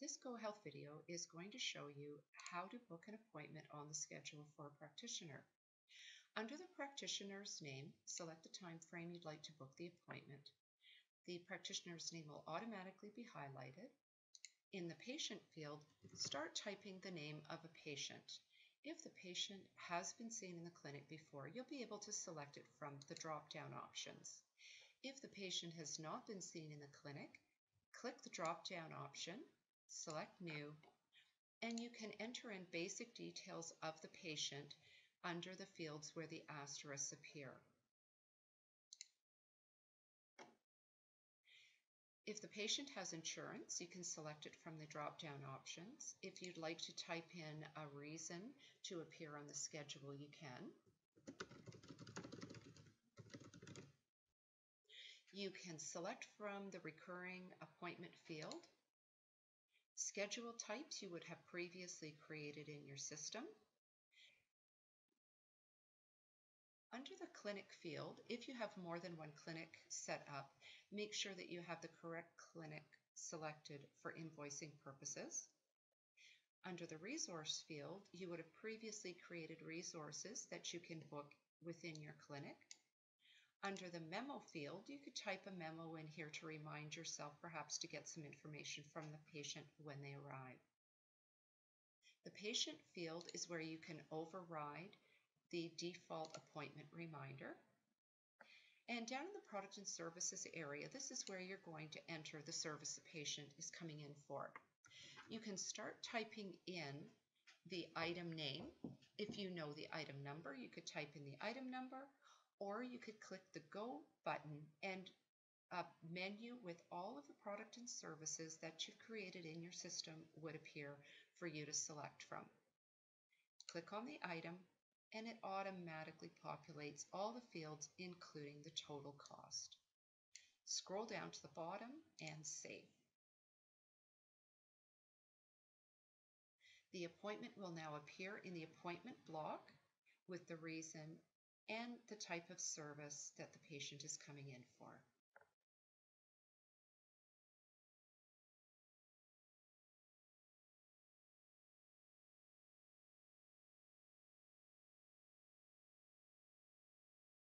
This GoHealth video is going to show you how to book an appointment on the schedule for a practitioner. Under the practitioner's name, select the time frame you'd like to book the appointment. The practitioner's name will automatically be highlighted. In the patient field, start typing the name of a patient. If the patient has been seen in the clinic before, you'll be able to select it from the drop-down options. If the patient has not been seen in the clinic, click the drop-down option, select New, and you can enter in basic details of the patient under the fields where the asterisks appear. If the patient has insurance, you can select it from the drop-down options. If you'd like to type in a reason to appear on the schedule, you can. You can select from the recurring appointment field schedule types you would have previously created in your system. Under the clinic field, if you have more than one clinic set up, make sure that you have the correct clinic selected for invoicing purposes. Under the resource field, you would have previously created resources that you can book within your clinic. Under the memo field, you could type a memo in here to remind yourself perhaps to get some information from the patient when they arrive. The patient field is where you can override the default appointment reminder. And down in the product and services area, this is where you're going to enter the service the patient is coming in for. You can start typing in the item name. If you know the item number, you could type in the item number, or you could click the Go button and a menu with all of the product and services that you've created in your system would appear for you to select from. Click on the item and it automatically populates all the fields, including the total cost. Scroll down to the bottom and save. The appointment will now appear in the appointment block with the reason and the type of service that the patient is coming in for.